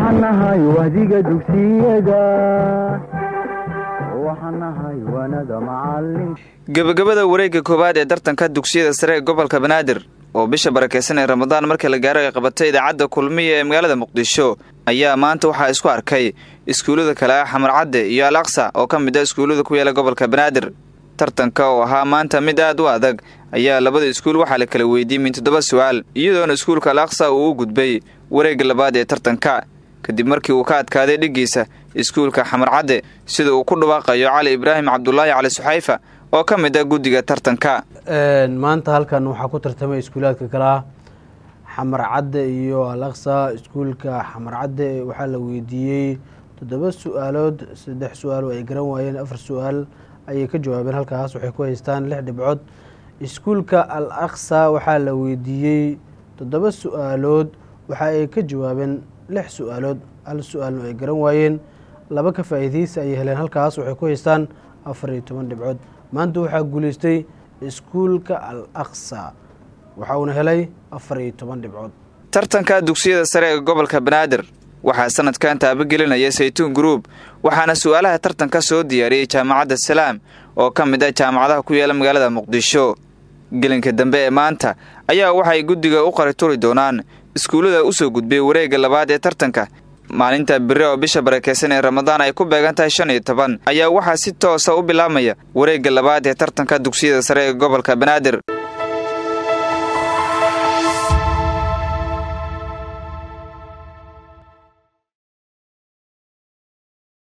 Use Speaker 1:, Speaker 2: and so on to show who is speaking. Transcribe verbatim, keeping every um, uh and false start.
Speaker 1: waxanahay wahdiga dugsiyada waxanahay wanada macallin
Speaker 2: gabagabada wareegga koowaad ee tartanka dugsiyada sare ee gobolka Banaadir oo bisha barakeysan ee Ramadaan markii la gaaray qabatay idaacadda kulmiye ee magaalada Muqdisho ayaa maanta waxa isku arkay iskuulada kala Xamar Cadde iyo Al-Aqsa oo ka mid ah iskuulada ku yaala gobolka Banaadir tartanka oo ahaa maanta mid aad u adag ayaa labada iskuul waxa la kala weydiiyay min toddoba su'aal iyadoo iskuulka Al-Aqsa uu u gudbay wareegga labaad ee tartanka kadib markii uu ka adkaaday dhigiisa iskuulka Xamar Cadde sida uu ku dhawaaqayo Cali Ibraahim Cabdullaahi Cali Suxayfa oo ka mid ah guddiga tartanka
Speaker 3: een maanta halkan waxa ku tartamay iskuulaadka kala Xamar Cadde iyo Al-Aqsa iskuulka Xamar Cadde waxa la weydiiyay toddoba su'aalood saddex su'aal oo ay garan waayeen afar su'aal ayay ka jawaabeen halkaas waxay ku haystaan lix dhibcood iskuulka Al-Aqsa waxa la weydiiyay toddoba su'aalood waxa ay ka jawaabeen lix su'aalood hal su'aal oo ay garan waayeen laba ka faa'iideysi ay heleen halkaas waxay ku haystaan afar iyo toban dhibcood maanta waxa guuleystay iskuulka Al-Aqsa waxa uu helay afar iyo toban dhibcood
Speaker 2: tartanka dugsiyada sare ee gobolka Banaadir waxa sanadkan taabagelinaya Saytuun Group waxaana su'aalaha tartanka soo diyaariyay jaamacadda Salaam oo ka mid ah jaamacadaha ku yaala magaalada Muqdisho gelinka dambe ee maanta ayaa waxay guddiga u qarituri doonaan iskuulada u soo gudbay wareegga labaad ee tartanka maalinta biri oo bisha barakeysan ee Ramadaan ay ku beegan tahay shan iyo toban ayaa waxa si toos ah u bilaabmaya wareegga labaad ee tartanka dugsiyada sare ee gobolka Banaadir.